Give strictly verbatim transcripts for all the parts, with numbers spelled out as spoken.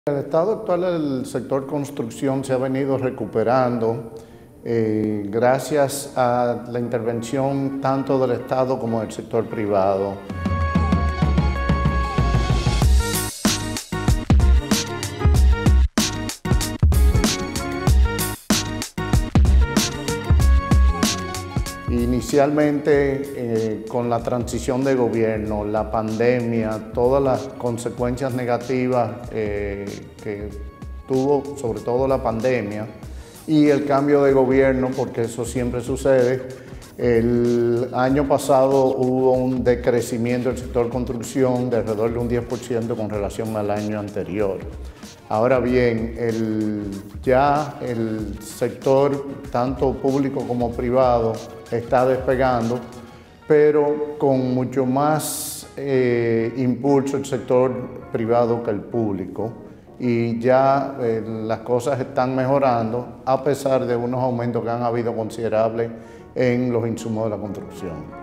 El estado actual del sector construcción se ha venido recuperando eh, gracias a la intervención tanto del Estado como del sector privado. Inicialmente, eh, con la transición de gobierno, la pandemia, todas las consecuencias negativas eh, que tuvo sobre todo la pandemia y el cambio de gobierno, porque eso siempre sucede, el año pasado hubo un decrecimiento del sector construcción de alrededor de un diez por ciento con relación al año anterior. Ahora bien, el, ya el sector, tanto público como privado, está despegando, pero con mucho más eh, impulso el sector privado que el público. Y ya eh, las cosas están mejorando, a pesar de unos aumentos que han habido considerables en los insumos de la construcción.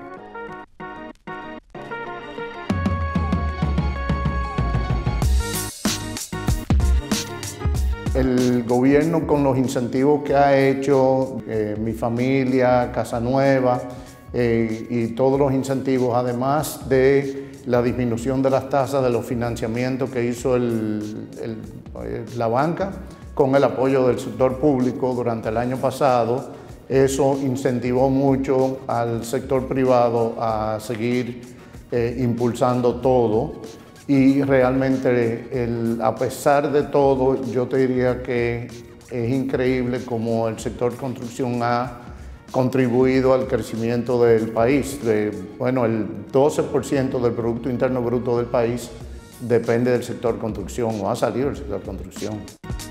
El gobierno, con los incentivos que ha hecho, eh, Mi Familia, Casa Nueva eh, y todos los incentivos, además de la disminución de las tasas de los financiamientos que hizo el, el, la banca con el apoyo del sector público durante el año pasado, eso incentivó mucho al sector privado a seguir eh, impulsando todo. Y realmente, el, a pesar de todo, yo te diría que es increíble cómo el sector construcción ha contribuido al crecimiento del país. De, bueno, el doce por ciento del Producto Interno Bruto del país depende del sector construcción o ha salido del sector construcción.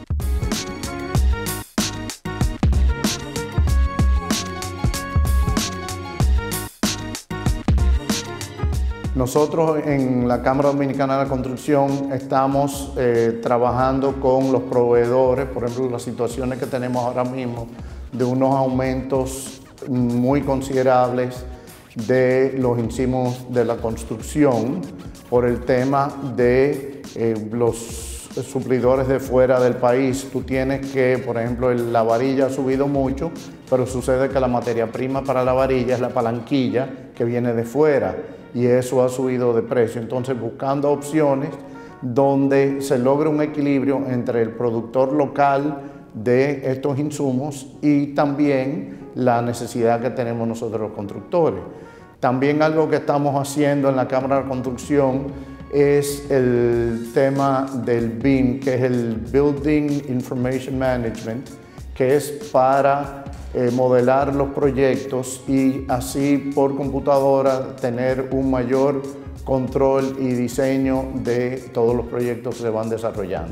Nosotros en la Cámara Dominicana de la Construcción estamos eh, trabajando con los proveedores, por ejemplo, las situaciones que tenemos ahora mismo de unos aumentos muy considerables de los insumos de la construcción por el tema de eh, los suplidores de fuera del país. Tú tienes que, por ejemplo, la varilla ha subido mucho, pero sucede que la materia prima para la varilla es la palanquilla que viene de fuera. Y eso ha subido de precio. Entonces, buscando opciones donde se logre un equilibrio entre el productor local de estos insumos y también la necesidad que tenemos nosotros los constructores. También algo que estamos haciendo en la Cámara de Construcción es el tema del B I M, que es el Building Information Management, que es para Eh, modelar los proyectos y así por computadora tener un mayor control y diseño de todos los proyectos que se van desarrollando.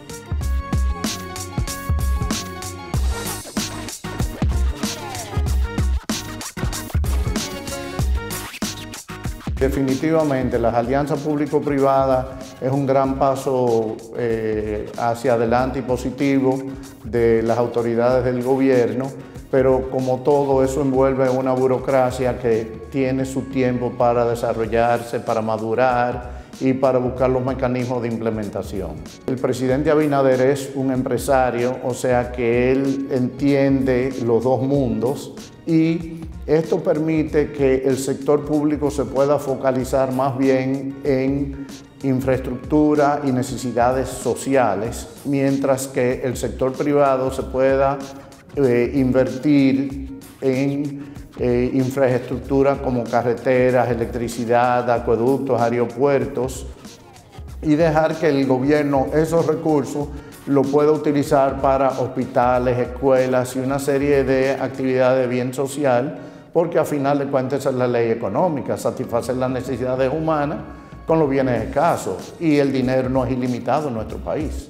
Definitivamente, las alianzas público-privadas es un gran paso eh, hacia adelante y positivo de las autoridades del gobierno, pero como todo eso envuelve una burocracia que tiene su tiempo para desarrollarse, para madurar y para buscar los mecanismos de implementación. El presidente Abinader es un empresario, o sea que él entiende los dos mundos y esto permite que el sector público se pueda focalizar más bien en infraestructura y necesidades sociales, mientras que el sector privado se pueda eh, invertir en eh, infraestructura como carreteras, electricidad, acueductos, aeropuertos y dejar que el gobierno esos recursos lo pueda utilizar para hospitales, escuelas y una serie de actividades de bien social, porque a final de cuentas esa es la ley económica, satisfacer las necesidades humanas con los bienes escasos, y el dinero no es ilimitado en nuestro país.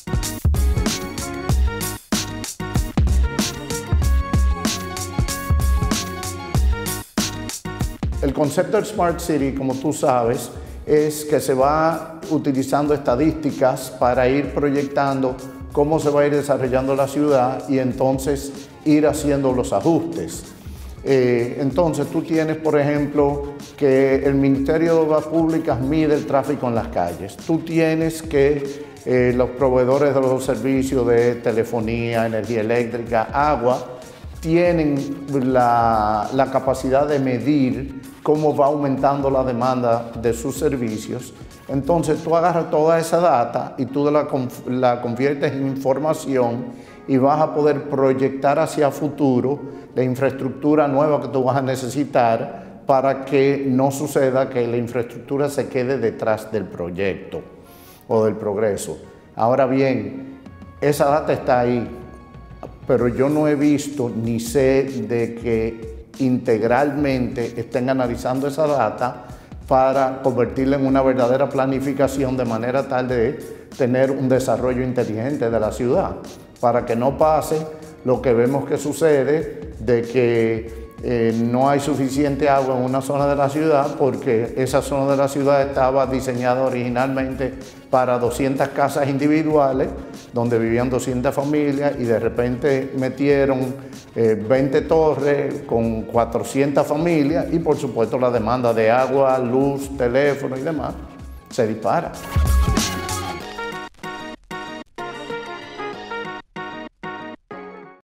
El concepto del Smart City, como tú sabes, es que se va utilizando estadísticas para ir proyectando cómo se va a ir desarrollando la ciudad y entonces ir haciendo los ajustes. Eh, entonces tú tienes, por ejemplo, que el Ministerio de Obras Públicas mide el tráfico en las calles. Tú tienes que eh, los proveedores de los servicios de telefonía, energía eléctrica, agua, tienen la, la capacidad de medir cómo va aumentando la demanda de sus servicios. Entonces tú agarras toda esa data y tú la, la conviertes en información y vas a poder proyectar hacia futuro la infraestructura nueva que tú vas a necesitar para que no suceda que la infraestructura se quede detrás del proyecto o del progreso. Ahora bien, esa data está ahí, pero yo no he visto ni sé de que integralmente estén analizando esa data para convertirla en una verdadera planificación de manera tal de tener un desarrollo inteligente de la ciudad, para que no pase lo que vemos que sucede de que eh, no hay suficiente agua en una zona de la ciudad porque esa zona de la ciudad estaba diseñada originalmente para doscientas casas individuales donde vivían doscientas familias y de repente metieron eh, veinte torres con cuatrocientas familias y por supuesto la demanda de agua, luz, teléfono y demás se dispara.